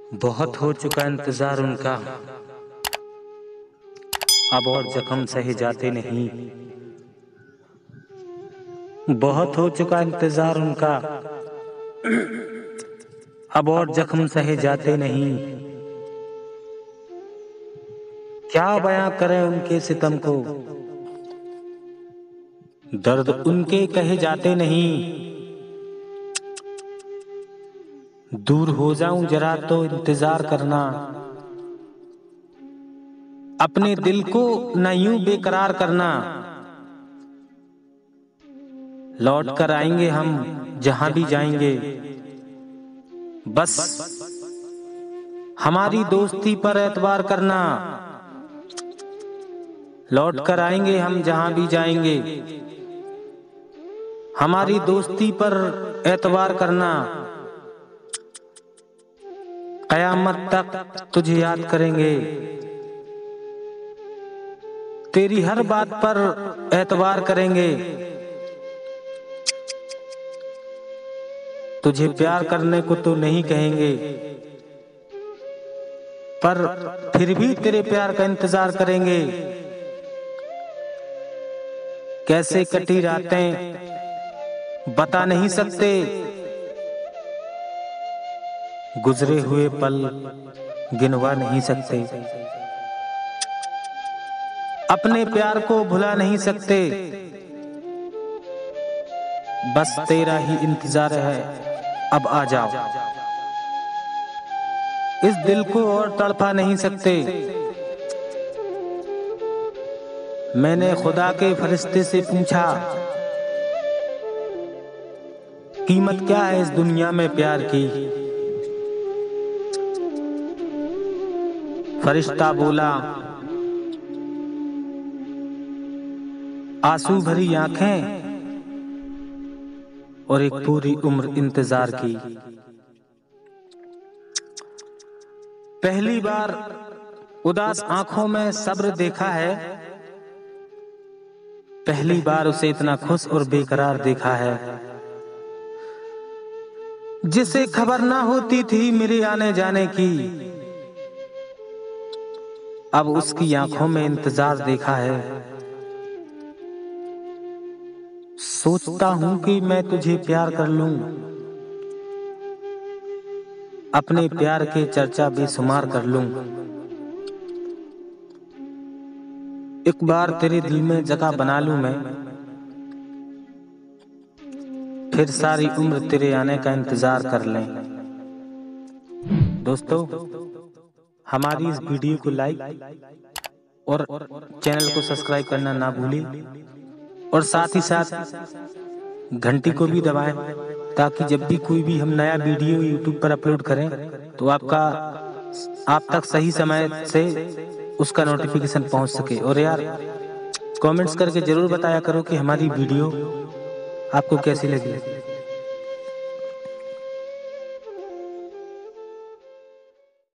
बहुत हो चुका इंतजार उनका, अब और जख्म सहे जाते नहीं। बहुत हो चुका इंतजार उनका, अब और जख्म सहे जाते नहीं। क्या बयां करें उनके सितम को, दर्द उनके कहे जाते नहीं। दूर हो जाऊं जरा तो इंतजार करना, अपने दिल को न यूं बेकरार करना। लौट कर आएंगे हम जहां भी जाएंगे, बस हमारी दोस्ती पर एतबार करना। लौट कर आएंगे हम जहां भी जाएंगे, हमारी दोस्ती पर एतबार करना। कयामत तक तुझे याद करेंगे, तेरी हर बात पर एतबार करेंगे। तुझे प्यार करने को तो नहीं कहेंगे, पर फिर भी तेरे प्यार का इंतजार करेंगे। कैसे कटी रातें बता नहीं सकते, गुजरे हुए पल गिनवा नहीं सकते। अपने प्यार को भुला नहीं सकते, बस तेरा ही इंतजार है, अब आ जाओ। इस दिल को और तड़पा नहीं सकते। मैंने खुदा के फरिश्ते से पूछा, कीमत क्या है इस दुनिया में प्यार की। फरिश्ता बोला, आंसू भरी आंखें और एक पूरी उम्र इंतजार की। पहली बार उदास आंखों में सब्र देखा है, पहली बार उसे इतना खुश और बेकरार देखा है। जिसे खबर ना होती थी मेरे आने जाने की, अब उसकी आंखों में इंतजार देखा है। सोचता हूं कि मैं तुझे प्यार कर लूं, अपने प्यार के चर्चा बेशुमार कर लूं। एक बार तेरे दिल में जगह बना लूं मैं, फिर सारी उम्र तेरे आने का इंतजार कर लें। दोस्तों, हमारी इस वीडियो को लाइक और चैनल को सब्सक्राइब करना ना भूलें, और साथ ही साथ घंटी को भी दबाएं, ताकि जब भी कोई भी हम नया वीडियो YouTube पर अपलोड करें तो आप तक सही समय से उसका नोटिफिकेशन पहुंच सके। और यार, कमेंट्स करके जरूर बताया करो कि हमारी वीडियो आपको कैसी लगी।